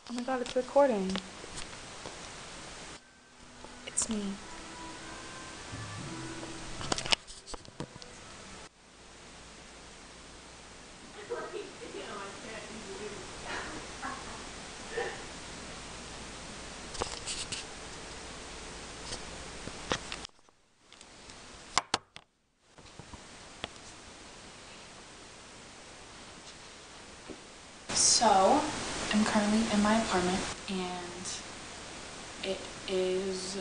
Oh my god, it's recording. It's me. So, I'm currently in my apartment and it is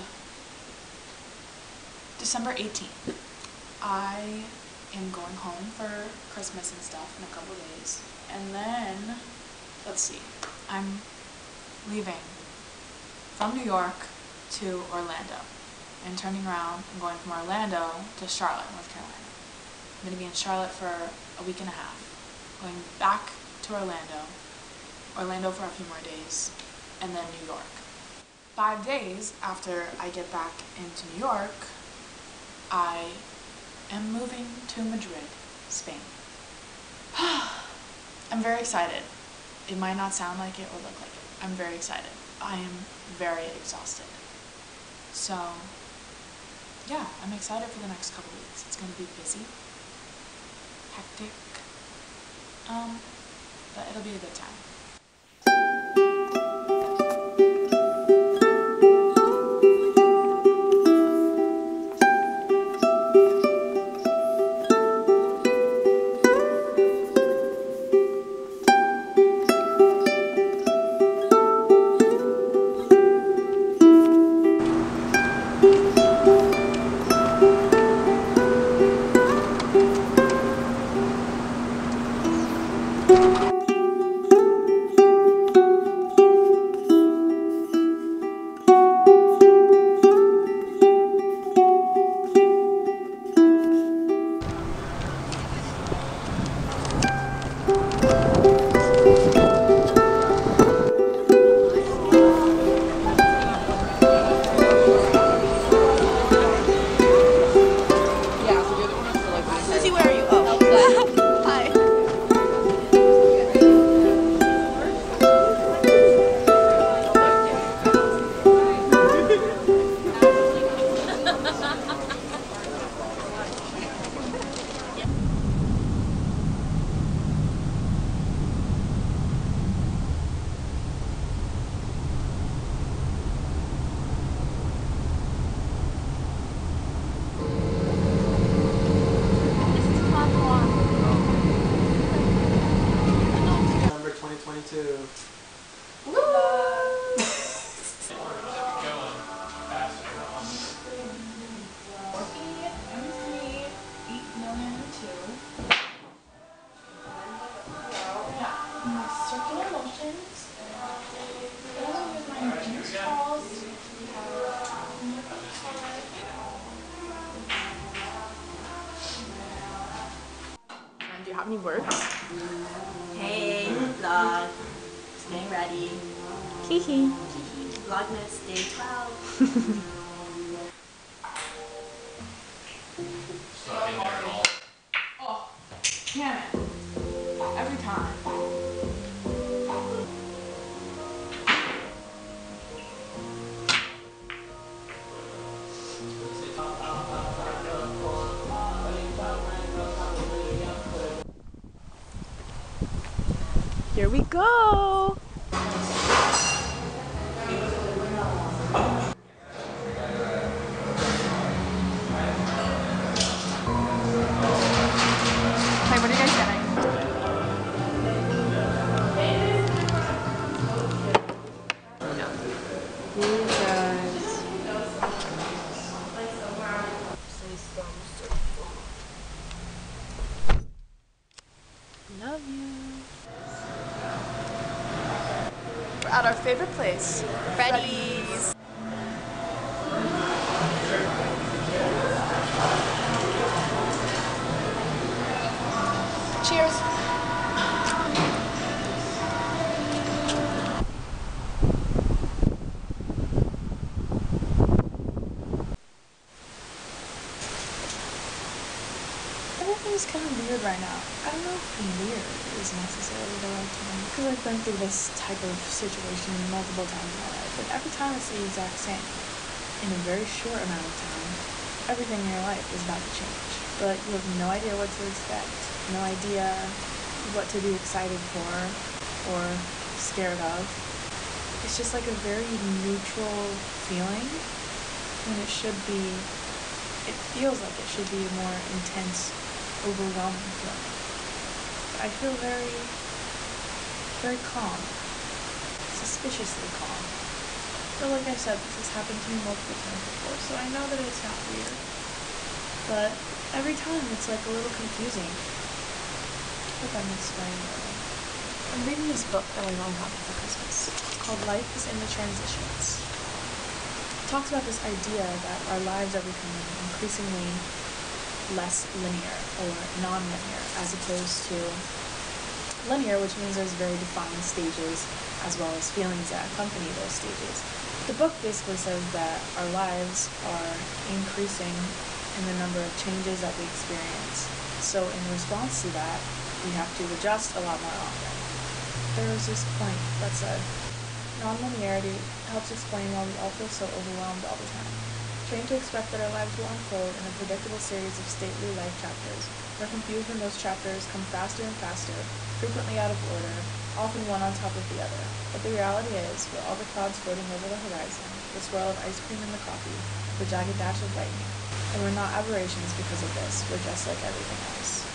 December 18th. I am going home for Christmas and stuff in a couple days. And then, let's see, I'm leaving from New York to Orlando. And turning around, I'm going from Orlando to Charlotte, North Carolina. I'm going to be in Charlotte for a week and a half. Going back to Orlando for a few more days, and then New York. 5 days after I get back into New York, I am moving to Madrid, Spain. I'm very excited. It might not sound like it or look like it. I'm very excited. I am very exhausted. So, yeah, I'm excited for the next couple weeks. It's going to be busy, hectic, but it'll be a good time. November 2022. Circular motions. My juice balls. And do you have any words? Hey, vlog. Just getting ready. Hee Vlogmas day 12. Oh, damn it. Every time. Here we go. Hey, what are you guys getting? You guys. Love you. We're at our favorite place, Freddy's. Cheers. Everything's kind of weird right now. I don't know if weird is necessarily the right term. because I've been through this type of situation multiple times in my life, and every time it's the exact same. In a very short amount of time, everything in your life is about to change, but you have no idea what to expect, no idea what to be excited for or scared of. It's just like a very neutral feeling when it should be, it feels like it should be a more intense, overwhelming feeling. But I feel very, very calm, suspiciously calm. But like I said, this has happened to me multiple times before, so I know that it's not weird. But every time it's like a little confusing. I hope I'm explaining it right. I'm reading this book that my mom got me for Christmas. It's called Life is in the Transitions. It talks about this idea that our lives are becoming increasingly less linear or non-linear, as opposed to linear, which means there's very defined stages as well as feelings that accompany those stages. The book basically says that our lives are increasing in the number of changes that we experience. So in response to that, we have to adjust a lot more often. There was this point that said, non-linearity helps explain why we all feel so overwhelmed all the time. Trained to expect that our lives will unfold in a predictable series of stately life chapters. We're confused when those chapters come faster and faster, frequently out of order, often one on top of the other. But the reality is, we're all the clouds floating over the horizon, the swirl of ice cream in the coffee, the jagged dash of lightning. And we're not aberrations because of this, we're just like everything else.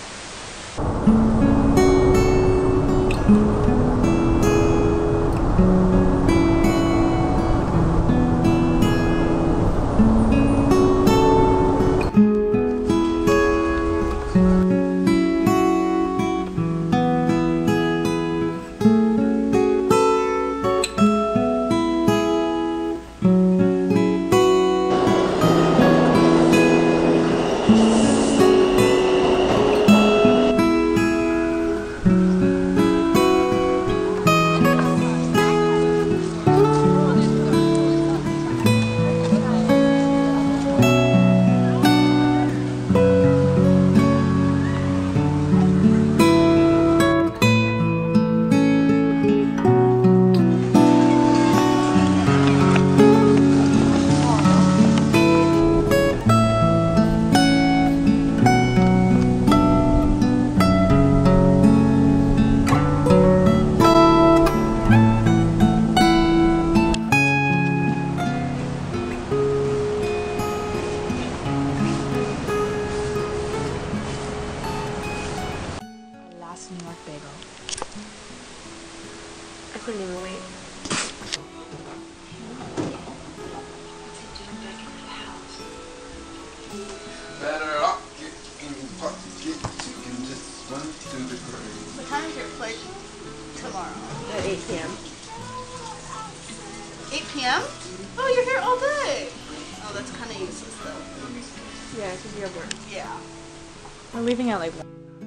New York bagel. I couldn't even wait. Better up, get in your pocket, get chicken, just run to the grave. What time is your flight tomorrow? At 8 p.m. 8 p.m.? Oh, you're here all day. Oh, that's kind of useless though. Yeah, because you're at work. Yeah. We're leaving at like 1.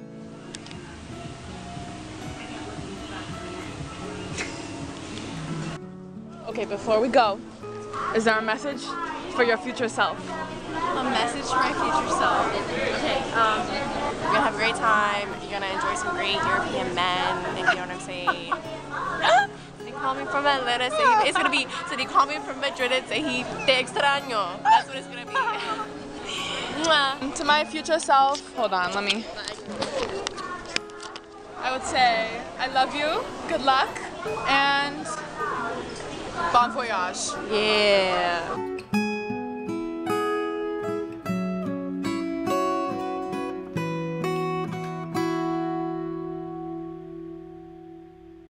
Okay, before we go, is there a message for your future self? A message for my future self. Okay, you're gonna have a great time. You're gonna enjoy some great European men, if you know what I'm saying. They call me from Atlanta, so it's gonna be, so they call me from Madrid and say te extraño. That's what it's gonna be. Mwah. To my future self, hold on, let me. I would say, I love you, good luck, and bon voyage. Yeah.